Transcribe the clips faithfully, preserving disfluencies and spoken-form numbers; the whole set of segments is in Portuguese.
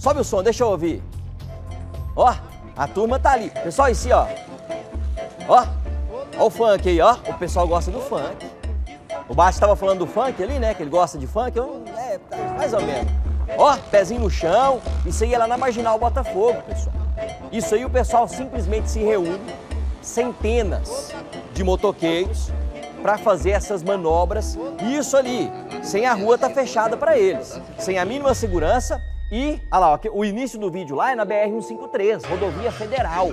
Sobe o som, deixa eu ouvir. Ó, a turma tá ali. Pessoal, esse, ó. Ó, ó o funk aí, ó. O pessoal gosta do funk. O Baixo estava falando do funk ali, né? Que ele gosta de funk. Eu, é, mais ou menos. Ó, pezinho no chão. Isso aí é lá na Marginal Botafogo, pessoal. Isso aí o pessoal simplesmente se reúne, centenas de motoqueiros, para fazer essas manobras. E isso ali, sem a rua tá fechada para eles. Sem a mínima segurança. E, olha lá, ó, o início do vídeo lá é na B R cento e cinquenta e três, rodovia federal.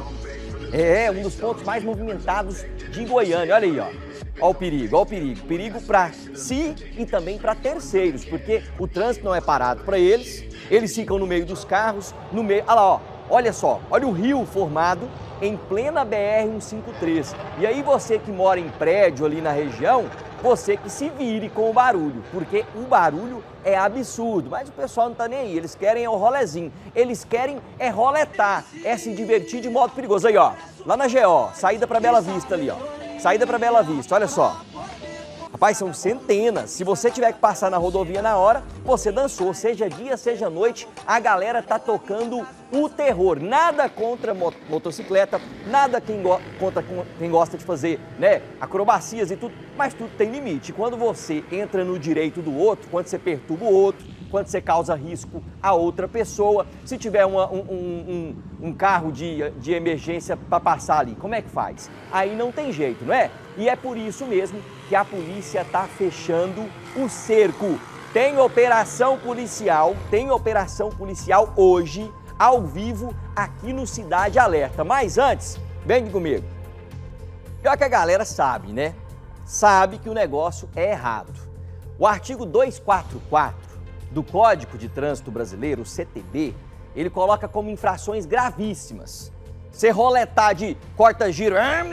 É, um dos pontos mais movimentados de Goiânia. Olha aí, ó. Olha o perigo, olha o perigo. Perigo para si e também para terceiros, porque o trânsito não é parado para eles. Eles ficam no meio dos carros, no meio... Olha lá, ó. Olha só, olha o rio formado em plena B R cento e cinquenta e três. E aí você que mora em prédio ali na região, você que se vire com o barulho, porque o barulho é absurdo, mas o pessoal não tá nem aí, eles querem é o rolezinho, eles querem é roletar, é se divertir de modo perigoso. Aí, ó, lá na G O, saída para Bela Vista ali, ó, saída para Bela Vista, olha só. Rapaz, são centenas. Se você tiver que passar na rodovia na hora, você dançou. Seja dia, seja noite, a galera tá tocando o terror. Nada contra mot motocicleta, nada quem go contra quem gosta de fazer, né, acrobacias e tudo, mas tudo tem limite. Quando você entra no direito do outro, quando você perturba o outro, quando você causa risco a outra pessoa, se tiver uma, um, um, um, um carro de, de emergência para passar ali, como é que faz? Aí não tem jeito, não é? E é por isso mesmo que a polícia está fechando o cerco. Tem operação policial, tem operação policial hoje, ao vivo, aqui no Cidade Alerta. Mas antes, vem comigo. Pior que a galera sabe, né? Sabe que o negócio é errado. O artigo duzentos e quarenta e quatro do Código de Trânsito Brasileiro, o C T B, ele coloca como infrações gravíssimas. Você roletar de corta-giro,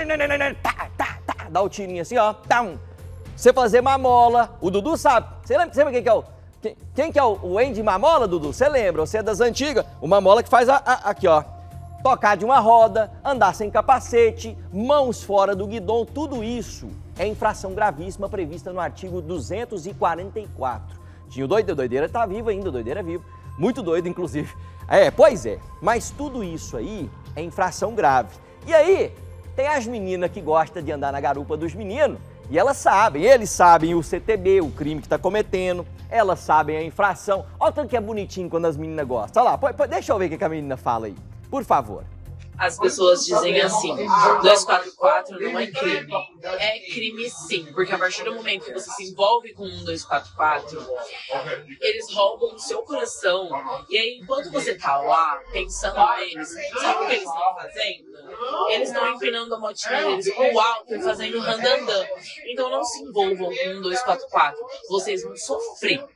tá, tá, tá, dá o tirinho assim, ó, tá. Você fazer mamola, o Dudu sabe. Você lembra, você lembra quem que é o... Quem, quem que é o, o Andy Mamola, Dudu? Você lembra, você é das antigas. O Mamola que faz a, a, aqui, ó. Tocar de uma roda, andar sem capacete, mãos fora do guidão, tudo isso é infração gravíssima prevista no artigo duzentos e quarenta e quatro. Tinha o doido, doideira tá vivo ainda, o doideira é vivo. Muito doido, inclusive. É, pois é. Mas tudo isso aí é infração grave. E aí, tem as meninas que gostam de andar na garupa dos meninos, e elas sabem, eles sabem o C T B, o crime que está cometendo, elas sabem a infração. Olha o tanto que é bonitinho quando as meninas gostam. Olha lá, pô, pô, deixa eu ver o que a menina fala aí, por favor. As pessoas dizem assim, duzentos e quarenta e quatro não é crime. É crime sim, porque a partir do momento que você se envolve com um duzentos e quarenta e quatro, eles roubam o seu coração. E aí, enquanto você tá lá, pensando neles, sabe o que eles estão fazendo? Eles estão empinando a motinha deles pro alto e fazendo randandã. Então não se envolvam com um duzentos e quarenta e quatro, vocês vão sofrer.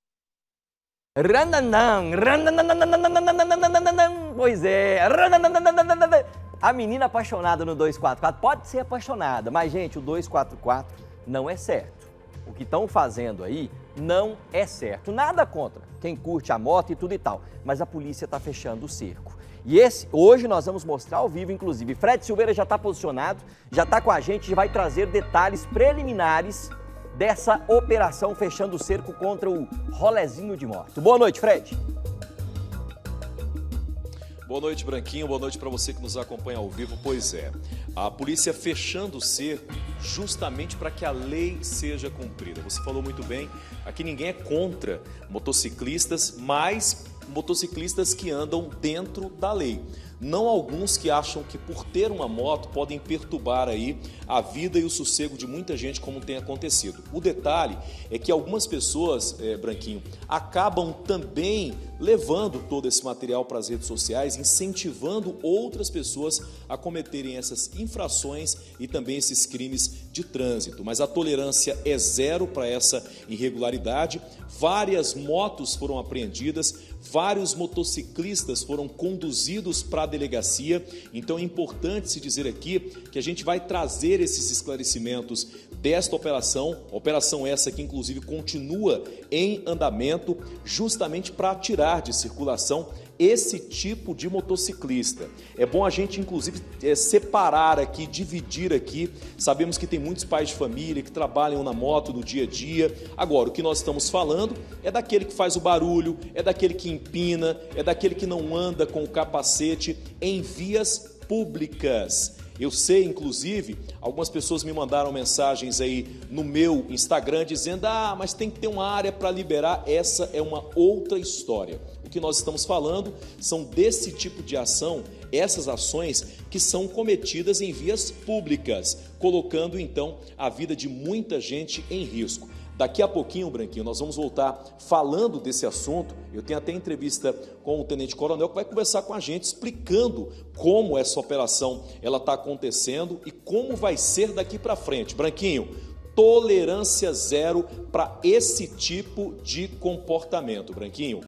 Randanã, pois é, a menina apaixonada no duzentos e quarenta e quatro pode ser apaixonada, mas gente, o duzentos e quarenta e quatro não é certo. O que estão fazendo aí não é certo. Nada contra quem curte a moto e tudo e tal, mas a polícia está fechando o cerco. E esse, hoje nós vamos mostrar ao vivo, inclusive. Fred Silveira já está posicionado, já está com a gente e vai trazer detalhes preliminares dessa operação fechando o cerco contra o rolezinho de moto. Boa noite, Fred. Boa noite, Branquinho. Boa noite para você que nos acompanha ao vivo. Pois é, a polícia fechando o cerco justamente para que a lei seja cumprida. Você falou muito bem, aqui ninguém é contra motociclistas, mas motociclistas que andam dentro da lei. Não alguns que acham que por ter uma moto podem perturbar aí a vida e o sossego de muita gente, como tem acontecido. O detalhe é que algumas pessoas, é, Branquinho, acabam também levando todo esse material para as redes sociais, incentivando outras pessoas a cometerem essas infrações e também esses crimes de trânsito. Mas a tolerância é zero para essa irregularidade. Várias motos foram apreendidas, vários motociclistas foram conduzidos para a delegacia. Então é importante se dizer aqui que a gente vai trazer esses esclarecimentos desta operação, operação essa que inclusive continua em andamento, justamente para tirar de circulação esse tipo de motociclista. É bom a gente, inclusive, é, separar aqui, dividir aqui. Sabemos que tem muitos pais de família que trabalham na moto no dia a dia. Agora, o que nós estamos falando é daquele que faz o barulho, é daquele que empina, é daquele que não anda com o capacete em vias públicas. Eu sei, inclusive, algumas pessoas me mandaram mensagens aí no meu Instagram dizendo: ah, mas tem que ter uma área para liberar. Essa é uma outra história. O que nós estamos falando são desse tipo de ação, essas ações que são cometidas em vias públicas, colocando então a vida de muita gente em risco. Daqui a pouquinho, Branquinho, nós vamos voltar falando desse assunto. Eu tenho até entrevista com o Tenente Coronel que vai conversar com a gente, explicando como essa operação ela está acontecendo e como vai ser daqui para frente. Branquinho, tolerância zero para esse tipo de comportamento, Branquinho.